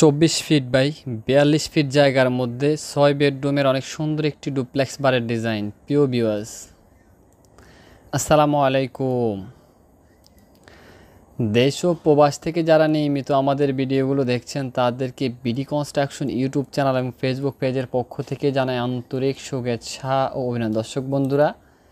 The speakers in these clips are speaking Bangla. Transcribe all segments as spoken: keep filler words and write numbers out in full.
চব্বিশ ফিট বাই বিয়াল্লিশ ফিট জায়গার মধ্যে ছয় বেডরুমের অনেক সুন্দর একটি ডুপ্লেক্স বাড়ির ডিজাইন। প্রিয় ভিউয়ার্স, আসসালামু আলাইকুম। দেশ ও প্রবাস থেকে যারা নিয়মিত আমাদের ভিডিওগুলো দেখছেন তাদেরকে বিডি কনস্ট্রাকশন ইউটিউব চ্যানেল এবং ফেসবুক পেজের পক্ষ থেকে জানাই আন্তরিক শুভেচ্ছা ও অভিনন্দন। দর্শক বন্ধুরা,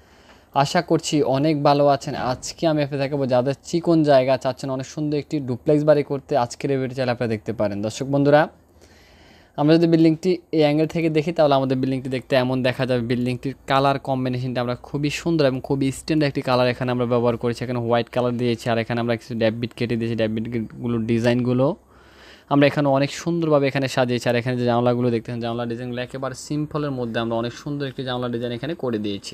আশা করছি অনেক ভালো আছেন। আজকে আমি আপনাদের দেখাবো যাদের চিকন জায়গা চাচ্ছেন অনেক সুন্দর একটি ডুপ্লেক্স বাড়ি করতে, আজকের এই ভিডিও চাইলে আপনারা দেখতে পারেন। দর্শক বন্ধুরা, আমরা যদি বিল্ডিংটি এই অ্যাঙ্গেল থেকে দেখি তাহলে আমাদের বিল্ডিংটি দেখতে এমন দেখা যাবে। বিল্ডিংটির কালার কম্বিনেশনটা আমরা খুবই সুন্দর এবং খুবই স্ট্যান্ডার্ড একটি কালার এখানে আমরা ব্যবহার করেছি। এখানে হোয়াইট কালার দিয়েছি আর এখানে আমরা কিছু ড্যাববিট কেটে দিয়েছি। ড্যাববিটগুলোর ডিজাইনগুলো আমরা এখানে অনেক সুন্দরভাবে এখানে সাজিয়েছি। আর এখানে যে জানলাগুলো দেখতেছেন, জানলা ডিজাইনগুলো একেবারে সিম্পলের মধ্যে আমরা অনেক সুন্দর একটি জানলা ডিজাইন এখানে করে দিয়েছি।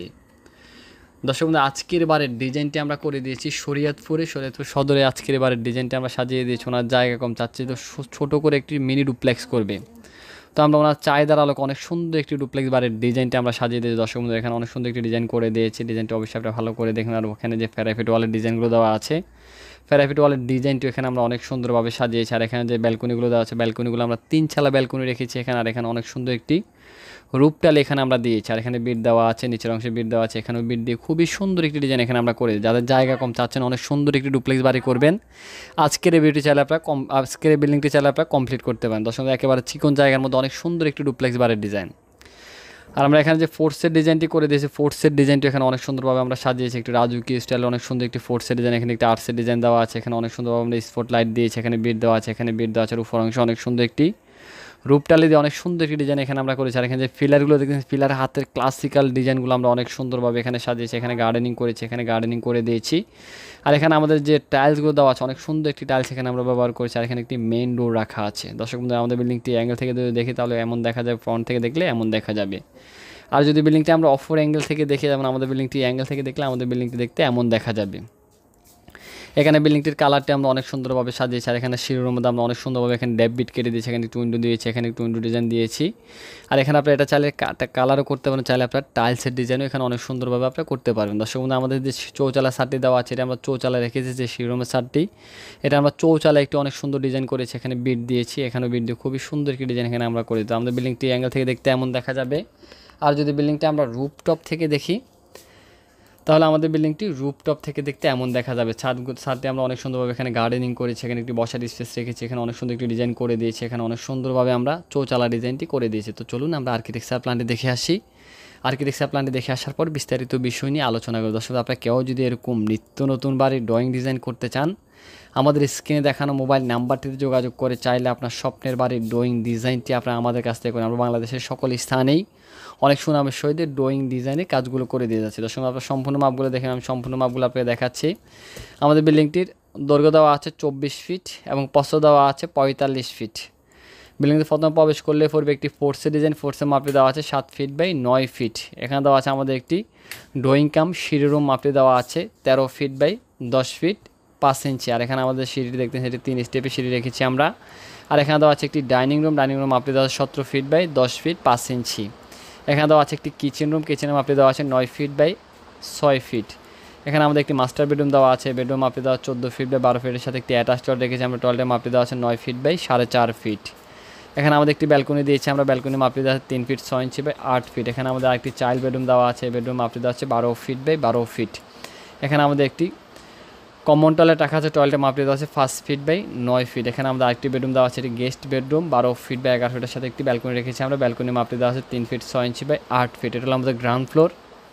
দর্শক বন্ধু, আজকের বারের ডিজাইনটি আমরা করে দিয়েছি শরীয়তপুরে, শরীয়তপুর সদরে আজকের বারের ডিজাইনটি আমরা সাজিয়ে দিয়েছি। ওনার জায়গা কম চাচ্ছি তো ছোটো করে একটি মিনি ডুপ্লেক্স করবে, তো আমরা ওনার চাহিদার আলোকে অনেক সুন্দর একটি ডুপ্লেক্স বাড়ির ডিজাইনটি আমরা সাজিয়ে দিয়েছি। দর্শক বন্ধু, এখানে অনেক সুন্দর একটি ডিজাইন করে দিয়েছি। ডিজাইনটি অবশ্যই আপনারা ভালো করে দেখুন। আর ওখানে যে ফেরাফিট ওয়ালের ডিজাইনগুলো দেওয়া আছে, ফেরাফিট ওয়ালের ডিজাইনটি এখানে আমরা অনেক সুন্দরভাবে সাজিয়েছি। আর এখানে যে ব্যালকনিগুলো দেওয়া আছে, ব্যালকনিগুলো আমরা তিন ছালা ব্যালকনি রেখেছি এখানে। আর এখানে অনেক সুন্দর একটি রূপটাল এখানে আমরা দিয়েছি। আর এখানে বিট দেওয়া আছে, নিচের অংশে বিট দেওয়া আছে, এখানেও বিট দিয়ে খুবই সুন্দর একটি ডিজাইন এখানে আমরা করে। যাদের জায়গা কম চাচ্ছেন অনেক সুন্দর একটি ডুপ্লেক্স বাড়ি করবেন, আজকের এই বিউটি চাইলে আপনারা কম আজকের এই বিল্ডিংটি চাইলে আপনারা কমপ্লিট করতে পারেন। দর্শক, একেবারে চিকন জায়গার মধ্যে অনেক সুন্দর একটি ডুপ্লেক্স বাড়ির ডিজাইন। আর আমরা এখানে যে ফোর্সের ডিজাইনটি করে দিয়েছি, ফোর্সের ডিজাইনটি এখানে অনেক সুন্দরভাবে আমরা সাজিয়েছি। একটি রাজুকি স্টাইলে অনেক সুন্দর একটি ফোর্সের ডিজাইন, এখানে একটি আর্টসের ডিজাইন দেওয়া আছে। এখানে অনেক সুন্দরভাবে আমরা স্পট লাইট দিয়েছি, এখানে বিট দেওয়া আছে, এখানে বিট দেওয়া আছে। উপর অংশে অনেক সুন্দর একটি রূপটালি দিয়ে অনেক সুন্দর একটি ডিজাইন এখানে আমরা করেছি। আর এখানে যে পিলারগুলো দেখেছি, পিলার হাতের ক্লাসিক্যাল ডিজাইনগুলো আমরা অনেক সুন্দরভাবে এখানে সাজিয়েছি। এখানে গার্ডেনিং করেছি, এখানে গার্ডেনিং করে দিয়েছি। আর এখানে আমাদের যে টাইলসগুলো দেওয়া আছে, অনেক সুন্দর একটি টাইলস এখানে আমরা ব্যবহার করেছি। আর এখানে একটি মেইন ডোর রাখা আছে। দর্শক বন্ধু, আমাদের বিল্ডিংটি অ্যাঙ্গেল থেকে যদি দেখি তাহলে এমন দেখা যাবে, ফ্রন্ট থেকে দেখলে এমন দেখা যাবে। আর যদি বিল্ডিংটি আমরা অফর অ্যাঙ্গেল থেকে দেখি, যেমন আমাদের বিল্ডিংটি অ্যাঙ্গেল থেকে দেখলে আমাদের বিল্ডিংটি দেখতে এমন দেখা যাবে। এখানে বিল্ডিংটির কালারটি আমরা অনেক সুন্দরভাবে সাজিয়েছি। আর এখানে শিরোর মধ্যে আমরা অনেক সুন্দরভাবে এখানে ড্যাববিট কেটে দিয়েছি, এখানে একটু উইন্ডো দিয়েছি, এখানে একটু উইন্ডো ডিজাইন দিয়েছি। আর এখানে আপনারা এটা চাইলে কালারও করতে পারেন, চাইলে আপনার টাইলসের ডিজাইনও এখানে অনেক সুন্দরভাবে আপনারা করতে পারবেন। দর্শক বন্ধু, আমাদের যে চৌচালা সারটি দেওয়া আছে, এটা আমরা চৌচালা রেখেছি। যে শিরোমের সারটি, এটা আমরা চৌচালা একটি অনেক সুন্দর ডিজাইন করেছি। এখানে বিট দিয়েছি, এখানেও বিট দিয়ে খুবই সুন্দর একটি ডিজাইন এখানে আমরা করে দিই। আমাদের বিল্ডিংটি অ্যাঙ্গেল থেকে দেখতে এমন দেখা যাবে। আর যদি বিল্ডিংটা আমরা রুফটপ থেকে দেখি তাহলে আমাদের বিল্ডিংটি রুফটপ থেকে দেখতে এমন দেখা যাবে। ছাদ ছাদটি আমরা অনেক সুন্দরভাবে এখানে গার্ডেনিং করেছি, এখানে একটি বসার স্পেস রেখেছি, এখানে অনেক সুন্দর একটি ডিজাইন করে দিয়েছি। এখানে অনেক সুন্দরভাবে আমরা চৌচালা ডিজাইনটি করে দিয়েছি। তো চলুন আমরা আর্কিটেকচার প্ল্যানটি দেখে আসি। আর্কিটেকচার প্ল্যানটি দেখে আসার পর বিস্তারিত বিষয় নিয়ে আলোচনা করব। দর্শক, আপনারা কেউ যদি এরকম নিত্য নতুন বাড়ির ড্রয়িং ডিজাইন করতে চান, আমাদের স্ক্রিনে দেখানো মোবাইল নাম্বারটিতে যোগাযোগ করে চাইলে আপনার স্বপ্নের বাড়ির ড্রয়িং ডিজাইনটি আপনারা আমাদের কাছ থেকে করেন। আমরা বাংলাদেশের সকল স্থানেই অনেক সুনামের সহিত ড্রয়িং ডিজাইনে কাজগুলো করে দিয়ে যাচ্ছি। দর্শক, আপনার সম্পূর্ণ মাপগুলো দেখেন, আমি সম্পূর্ণ মাপগুলো আপনাকে দেখাচ্ছি। আমাদের বিল্ডিংটির দৈর্ঘ্য দেওয়া আছে চব্বিশ ফিট এবং প্রস্থ দেওয়া আছে পঁয়তাল্লিশ ফিট। বিল্ডিংটি প্রথমে প্রবেশ করলে পড়বে একটি ফোর্সের ডিজাইন। ফোর্সের মাপে দেওয়া আছে সাত ফিট বাই নয় ফিট। এখানে দেওয়া আছে আমাদের একটি ড্রয়িং কাম সিঁড়ি রুম, মাপে দেওয়া আছে তেরো ফিট বাই দশ ফিট পাঁচ ইঞ্চি। আর এখানে আমাদের সিঁড়িটি দেখতে সেটি তিন স্টেপে সিঁড়ি রেখেছি আমরা। আর এখানে দেওয়া আছে একটি ডাইনিং রুম, ডাইনিং রুম মাপে দেওয়া আছে সতেরো ফিট বাই দশ ফিট পাঁচ ইঞ্চি। এখানে দেওয়া আছে একটি কিচেন রুম, কিচেনের মাপে দেওয়া আছে নয় ফিট বাই ছয় ফিট। এখানে আমাদের একটি মাস্টার বেডরুম দেওয়া আছে, বেডরুম মাপে দেওয়া চোদ্দো ফিট বাই বারো ফিটের সাথে একটি অ্যাটাচ টয়লেট রেখেছি আমরা। টয়লেটের মাপে দেওয়া আছে নয় ফিট বাই সাড়ে চার ফিট। এখানে আমাদের একটি ব্যালকনি দিয়েছি আমরা, ব্যালকনি মাপে দেওয়া আছে তিন ফিট ছয় ইঞ্চি বাই আট ফিট। এখানে আমাদের আরেকটি চাইল্ড বেডরুম দেওয়া আছে, বেডরুম মাপে দেওয়া আছে বারো ফিট বাই বারো ফিট। এখানে আমাদের একটি কমন টয়লেট রাখা আছে, টয়লেটের মাপে দেওয়া আছে পাঁচ ফিট বাই নয় ফিট। এখানে আমাদের আরেকটি বেডরুম দেওয়া আছে, এটি গেস্ট বেডরুম, বারো ফিট বাই এগারো ফিটের সাথে একটি ব্যালকনি রেখেছি আমরা। ব্যালকনি মাপে দেওয়া আছে তিন ফিট ছয় ইঞ্চি বাই আট ফিট। এটা হলো আমাদের গ্রাউন্ড ফ্লোর।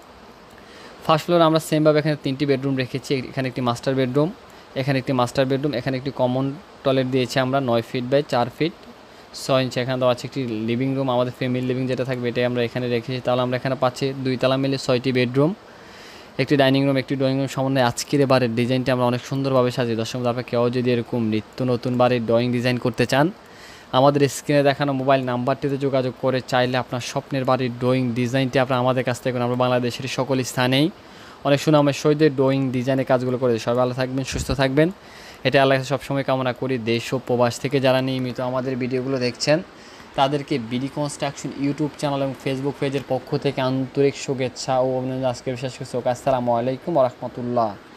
ফার্স্ট ফ্লোর আমরা সেমভাবে এখানে তিনটি বেডরুম রেখেছি। এখানে একটি মাস্টার বেডরুম, এখানে একটি মাস্টার বেডরুম, এখানে একটি কমন টয়লেট দিয়েছি আমরা নয় ফিট বাই চার ফিট ছয় ইঞ্চি। এখানে দেওয়া আছে একটি লিভিং রুম, আমাদের ফ্যামিলি লিভিং যেটা থাকবে এটাই আমরা এখানে রেখেছি। তাহলে আমরা এখানে পাচ্ছি দুই তলা মিলে ছয়টি বেডরুম, একটি ডাইনিং রুম, একটি ড্রয়িং রুম সমন্বয়ে আজকের বাড়ির ডিজাইনটি আমরা অনেক সুন্দরভাবে সাজিয়ে। দর্শক, আপনারা কেউ যদি এরকম নিত্য নতুন বাড়ির ড্রয়িং ডিজাইন করতে চান, আমাদের স্ক্রিনে দেখানো মোবাইল নাম্বারটিতে যোগাযোগ করে চাইলে আপনার স্বপ্নের বাড়ির ড্রয়িং ডিজাইনটি আপনারা আমাদের কাছ থেকে আমরা বাংলাদেশের সকল স্থানেই অনেক সুনামের সহিত ড্রয়িং ডিজাইনের কাজগুলো করে। সবাই ভালো থাকবেন, সুস্থ থাকবেন, এটা আল্লাহ সবসময় কামনা করি। দেশ ও প্রবাস থেকে যারা নিয়মিত আমাদের ভিডিওগুলো দেখছেন তাদেরকে বিডি কনস্ট্রাকশন ইউটিউব চ্যানেল এবং ফেসবুক পেজের পক্ষ থেকে আন্তরিক শুভেচ্ছা ও অভিনন্দন। আজকে বিশেষ কিছু আসসালামু আলাইকুম ওয়া রাহমাতুল্লাহ।